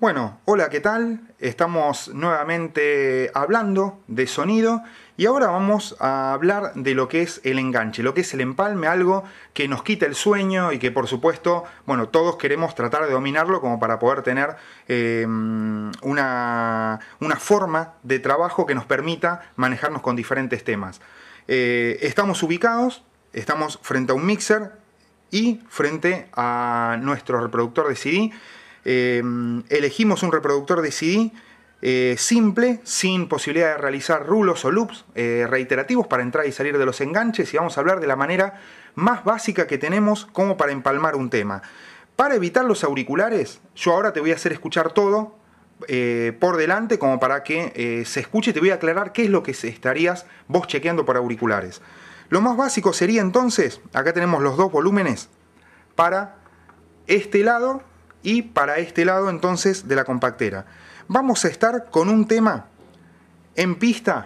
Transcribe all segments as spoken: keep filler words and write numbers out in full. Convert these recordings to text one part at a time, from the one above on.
Bueno, hola, ¿qué tal? Estamos nuevamente hablando de sonido y ahora vamos a hablar de lo que es el enganche, lo que es el empalme, algo que nos quita el sueño y que por supuesto, bueno, todos queremos tratar de dominarlo como para poder tener eh, una, una forma de trabajo que nos permita manejarnos con diferentes temas. Eh, estamos ubicados, estamos frente a un mixer y frente a nuestro reproductor de C D. Eh, elegimos un reproductor de C D eh, simple, sin posibilidad de realizar rulos o loops eh, reiterativos para entrar y salir de los enganches, y vamos a hablar de la manera más básica que tenemos como para empalmar un tema. Para evitar los auriculares, yo ahora te voy a hacer escuchar todo eh, por delante como para que eh, se escuche. Te voy a aclarar qué es lo que estarías vos chequeando por auriculares. Lo más básico sería entonces, acá tenemos los dos volúmenes para este lado y para este lado entonces de la compactera. Vamos a estar con un tema en pista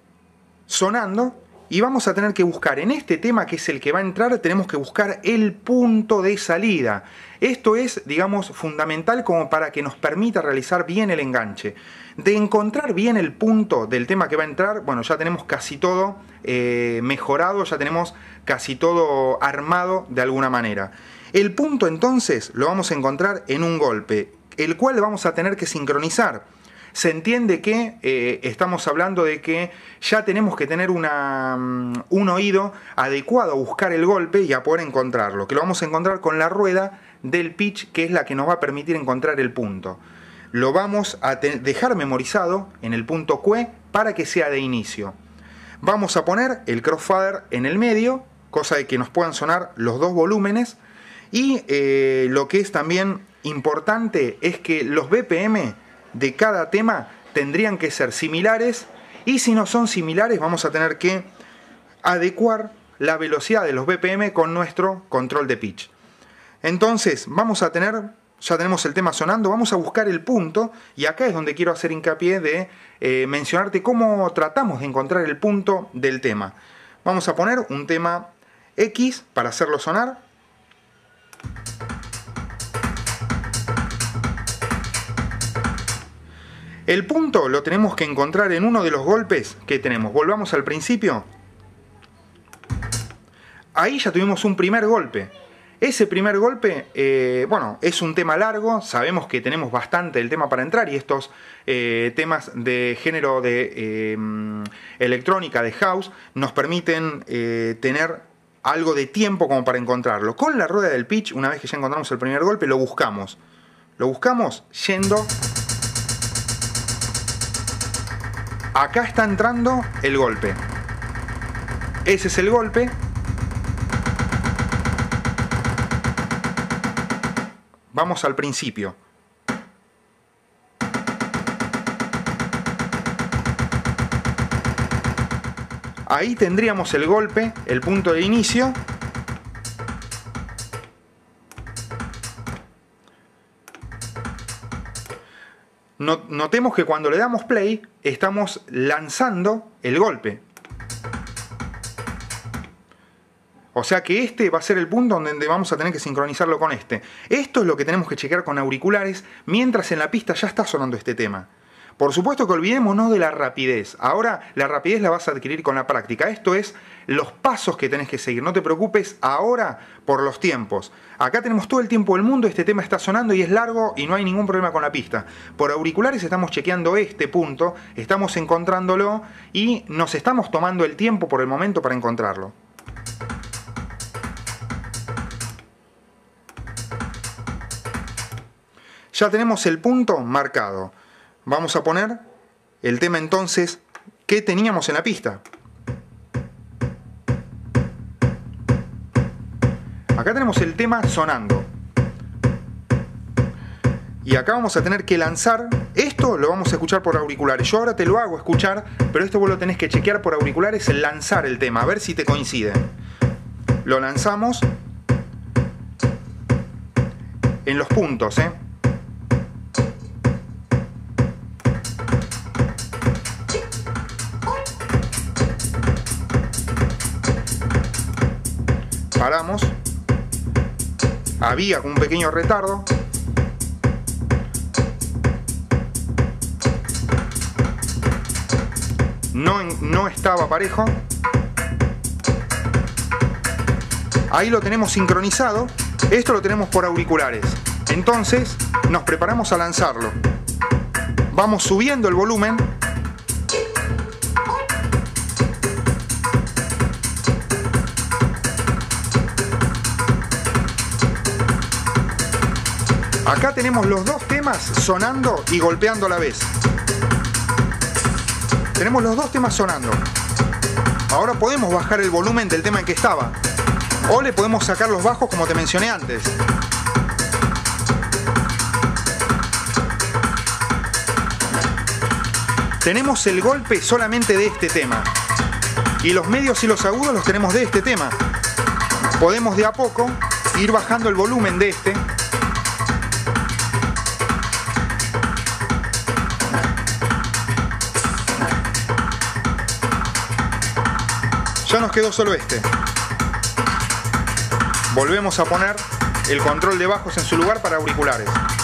sonando y vamos a tener que buscar en este tema, que es el que va a entrar, tenemos que buscar el punto de salida. Esto es, digamos, fundamental como para que nos permita realizar bien el enganche. De encontrar bien el punto del tema que va a entrar, bueno, ya tenemos casi todo eh, mejorado, ya tenemos casi todo armado de alguna manera. El punto entonces lo vamos a encontrar en un golpe, el cual vamos a tener que sincronizar. Se entiende que eh, estamos hablando de que ya tenemos que tener una, um, un oído adecuado a buscar el golpe y a poder encontrarlo, que lo vamos a encontrar con la rueda del pitch, que es la que nos va a permitir encontrar el punto. Lo vamos a dejar memorizado en el punto Q E para que sea de inicio. Vamos a poner el crossfader en el medio, cosa de que nos puedan sonar los dos volúmenes. Y eh, lo que es también importante es que los B P M de cada tema tendrían que ser similares, y si no son similares vamos a tener que adecuar la velocidad de los B P M con nuestro control de pitch. Entonces vamos a tener, ya tenemos el tema sonando, vamos a buscar el punto, y acá es donde quiero hacer hincapié de eh, mencionarte cómo tratamos de encontrar el punto del tema. Vamos a poner un tema X para hacerlo sonar. El punto lo tenemos que encontrar en uno de los golpes que tenemos. Volvamos al principio. Ahí ya tuvimos un primer golpe. Ese primer golpe, eh, bueno, es un tema largo. Sabemos que tenemos bastante el tema para entrar, y estos eh, temas de género de eh, electrónica, de house, nos permiten eh, tener algo de tiempo como para encontrarlo. Con la rueda del pitch, una vez que ya encontramos el primer golpe, lo buscamos. Lo buscamos yendo. Acá está entrando el golpe. Ese es el golpe. Vamos al principio. Ahí tendríamos el golpe, el punto de inicio. Notemos que cuando le damos play, estamos lanzando el golpe. O sea que este va a ser el punto donde vamos a tener que sincronizarlo con este. Esto es lo que tenemos que chequear con auriculares, mientras en la pista ya está sonando este tema. Por supuesto que olvidémonos de la rapidez. Ahora la rapidez la vas a adquirir con la práctica. Esto es los pasos que tenés que seguir. No te preocupes ahora por los tiempos. Acá tenemos todo el tiempo del mundo. Este tema está sonando y es largo y no hay ningún problema con la pista. Por auriculares estamos chequeando este punto, estamos encontrándolo y nos estamos tomando el tiempo por el momento para encontrarlo. Ya tenemos el punto marcado. Vamos a poner el tema entonces que teníamos en la pista. Acá tenemos el tema sonando. Y acá vamos a tener que lanzar. Esto lo vamos a escuchar por auriculares. Yo ahora te lo hago escuchar, pero esto vos lo tenés que chequear por auriculares, el lanzar el tema, a ver si te coincide. Lo lanzamos en los puntos, ¿eh? Paramos. Había un pequeño retardo. no, no estaba parejo. Ahí lo tenemos sincronizado. Esto lo tenemos por auriculares. Entonces nos preparamos a lanzarlo. Vamos subiendo el volumen. Acá tenemos los dos temas sonando y golpeando a la vez. Tenemos los dos temas sonando. Ahora podemos bajar el volumen del tema en que estaba. O le podemos sacar los bajos como te mencioné antes. Tenemos el golpe solamente de este tema. Y los medios y los agudos los tenemos de este tema. Podemos de a poco ir bajando el volumen de este. Ya nos quedó solo este. Volvemos a poner el control de bajos en su lugar para auriculares.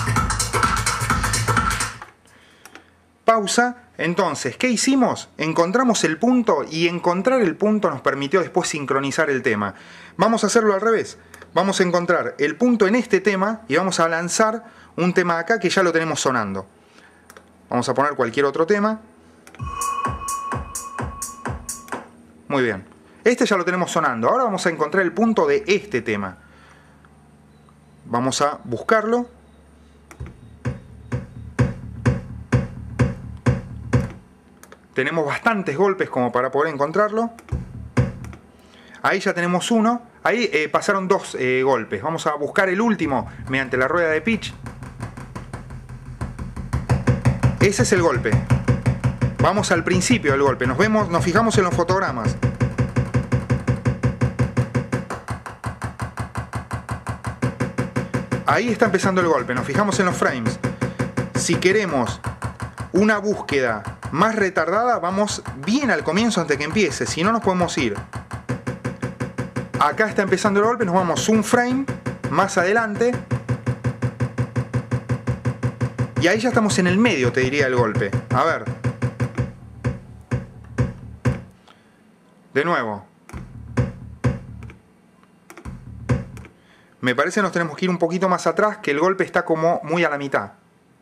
Pausa. Entonces, ¿qué hicimos? Encontramos el punto y encontrar el punto nos permitió después sincronizar el tema. Vamos a hacerlo al revés. Vamos a encontrar el punto en este tema y vamos a lanzar un tema acá que ya lo tenemos sonando. Vamos a poner cualquier otro tema. Muy bien. Este ya lo tenemos sonando. Ahora vamos a encontrar el punto de este tema. Vamos a buscarlo. Tenemos bastantes golpes como para poder encontrarlo. Ahí ya tenemos uno. Ahí eh, pasaron dos eh, golpes. Vamos a buscar el último mediante la rueda de pitch. Ese es el golpe. Vamos al principio del golpe. Nos vemos, nos fijamos en los fotogramas. Ahí está empezando el golpe, nos fijamos en los frames. Si queremos una búsqueda más retardada, vamos bien al comienzo antes de que empiece, si no nos podemos ir. Acá está empezando el golpe, nos vamos un frame más adelante. Y ahí ya estamos en el medio, te diría, el golpe. A ver. De nuevo. Me parece que nos tenemos que ir un poquito más atrás, que el golpe está como muy a la mitad.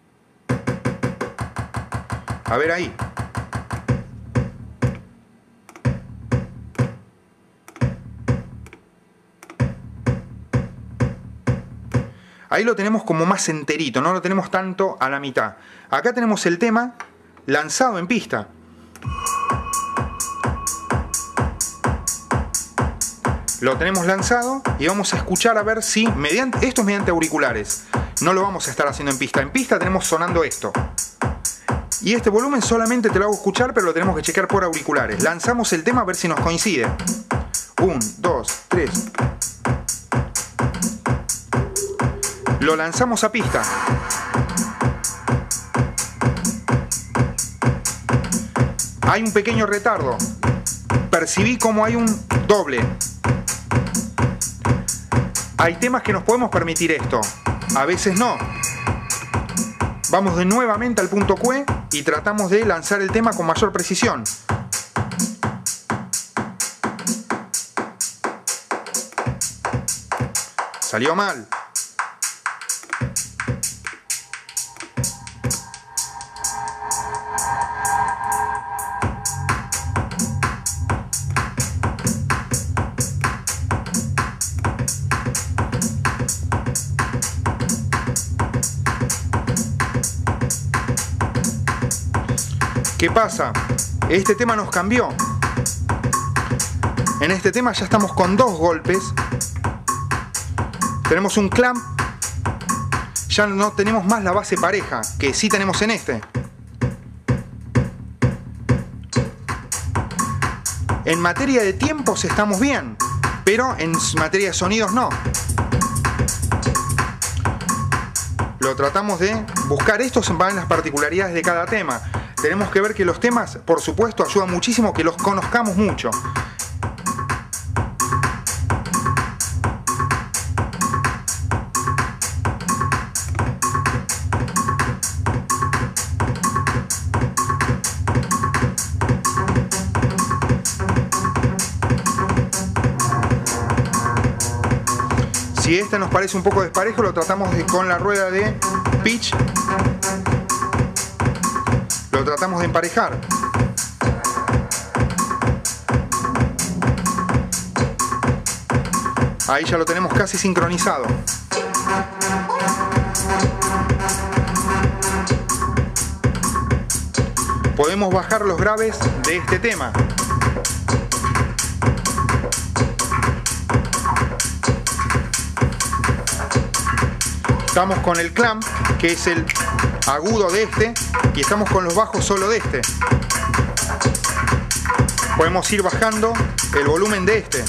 A ver ahí. Ahí lo tenemos como más enterito, no lo tenemos tanto a la mitad. Acá tenemos el tema lanzado en pista. Lo tenemos lanzado y vamos a escuchar a ver si, mediante, esto es mediante auriculares, no lo vamos a estar haciendo en pista. En pista tenemos sonando esto. Y este volumen solamente te lo hago escuchar, pero lo tenemos que checar por auriculares. Lanzamos el tema a ver si nos coincide. Un, dos, tres. Lo lanzamos a pista. Hay un pequeño retardo. Percibí como hay un doble. Hay temas que nos podemos permitir esto, a veces no. Vamos de nuevamente al punto Q y tratamos de lanzar el tema con mayor precisión. Salió mal. ¿Qué pasa? Este tema nos cambió. En este tema ya estamos con dos golpes. Tenemos un clamp. Ya no tenemos más la base pareja, que sí tenemos en este. En materia de tiempos estamos bien, pero en materia de sonidos no. Lo tratamos de buscar. Estos van en las particularidades de cada tema. Tenemos que ver que los temas, por supuesto, ayudan muchísimo que los conozcamos mucho. Si este nos parece un poco desparejo, lo tratamos de, con la rueda de pitch, lo tratamos de emparejar. Ahí ya lo tenemos casi sincronizado. Podemos bajar los graves de este tema. Estamos con el clamp, que es el agudo de este, y estamos con los bajos solo de este. Podemos ir bajando el volumen de este.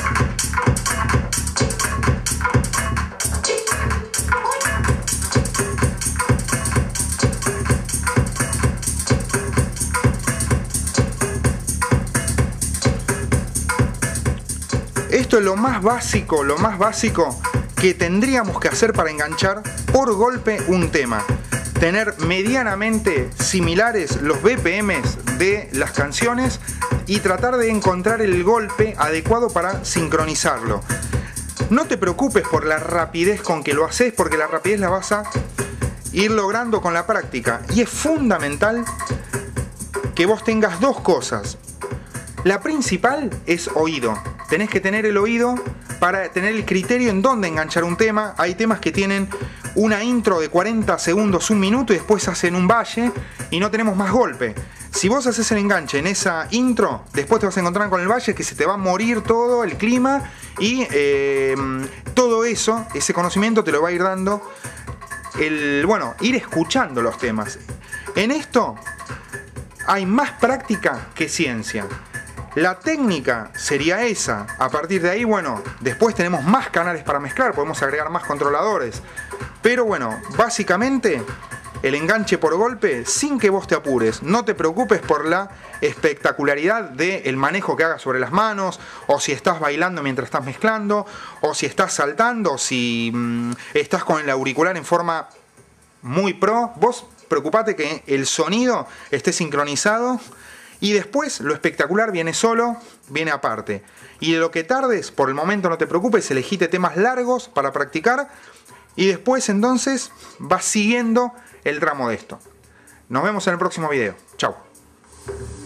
Esto es lo más básico, lo más básico que tendríamos que hacer para enganchar por golpe un tema. Tener medianamente similares los B P Ms de las canciones y tratar de encontrar el golpe adecuado para sincronizarlo. No te preocupes por la rapidez con que lo haces, porque la rapidez la vas a ir logrando con la práctica. Y es fundamental que vos tengas dos cosas. La principal es oído. Tenés que tener el oído para tener el criterio en dónde enganchar un tema. Hay temas que tienen una intro de cuarenta segundos, un minuto, y después hacen un valle y no tenemos más golpe. Si vos haces el enganche en esa intro, después te vas a encontrar con el valle, que se te va a morir todo el clima, y eh, todo eso, ese conocimiento te lo va a ir dando el, bueno, ir escuchando los temas. En esto hay más práctica que ciencia. La técnica sería esa. A partir de ahí, bueno, después tenemos más canales para mezclar, podemos agregar más controladores. Pero bueno, básicamente el enganche por golpe sin que vos te apures. No te preocupes por la espectacularidad del manejo que hagas sobre las manos, o si estás bailando mientras estás mezclando, o si estás saltando, o si mmm, estás con el auricular en forma muy pro. Vos preocupate que el sonido esté sincronizado. Y después lo espectacular viene solo, viene aparte. Y de lo que tardes, por el momento no te preocupes, elegite temas largos para practicar. Y después entonces vas siguiendo el tramo de esto. Nos vemos en el próximo video. Chau.